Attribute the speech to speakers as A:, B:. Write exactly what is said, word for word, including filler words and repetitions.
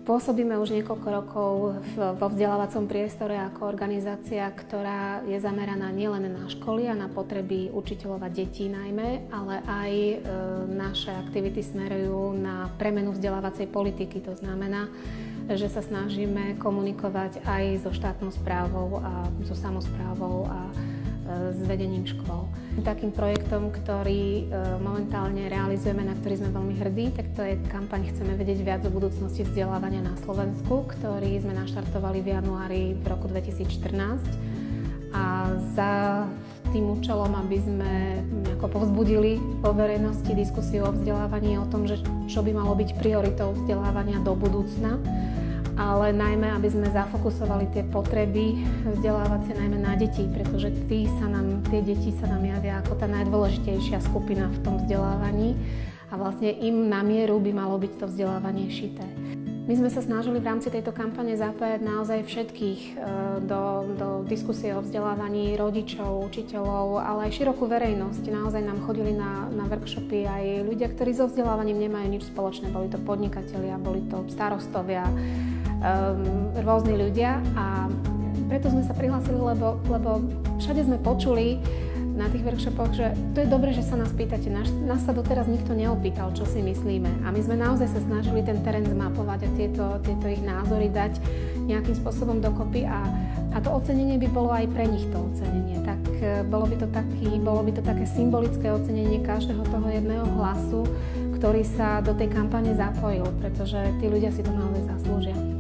A: Pôsobíme už niekoľko rokov vo vzdelávacom priestore ako organizácia, ktorá je zameraná nielen na školy a na potreby učiteľov a detí najmä, ale aj e, naše aktivity smerujú na premenu vzdelávacej politiky. To znamená, že sa snažíme komunikovať aj so štátnou správou a so samosprávou a s vedením škôl. Takým projektom, ktorý momentálne realizujeme, na ktorý sme veľmi hrdí, tak to je kampaň Chceme vedieť viac o budúcnosti vzdelávania na Slovensku, ktorý sme naštartovali v januári v roku dvetisícštrnásť. A za tým účelom, aby sme nejako povzbudili vo verejnosti diskusiu o vzdelávaní, o tom, že čo by malo byť prioritou vzdelávania do budúcna, ale najmä, aby sme zafokusovali tie potreby vzdelávacie najmä na deti, pretože tí sa nám, tie deti sa nám javia ako tá najdôležitejšia skupina v tom vzdelávaní a vlastne im na mieru by malo byť to vzdelávanie šité. My sme sa snažili v rámci tejto kampane zapájať naozaj všetkých do, do diskusie o vzdelávaní, rodičov, učiteľov, ale aj širokú verejnosť. Naozaj nám chodili na, na workshopy aj ľudia, ktorí so vzdelávaním nemajú nič spoločné. Boli to podnikatelia, boli to starostovia, um, rôzni ľudia a preto sme sa prihlásili, lebo, lebo všade sme počuli na tých workshopoch, že to je dobré, že sa nás pýtate. Nás, nás sa doteraz nikto neopýtal, čo si myslíme. A my sme naozaj sa snažili ten terén zmapovať a tieto, tieto ich názory dať nejakým spôsobom dokopy a, a to ocenenie by bolo aj pre nich to ocenenie. Tak bolo by to, taký, bolo by to také symbolické ocenenie každého toho jedného hlasu, ktorý sa do tej kampane zapojil, pretože tí ľudia si to naozaj zaslúžia.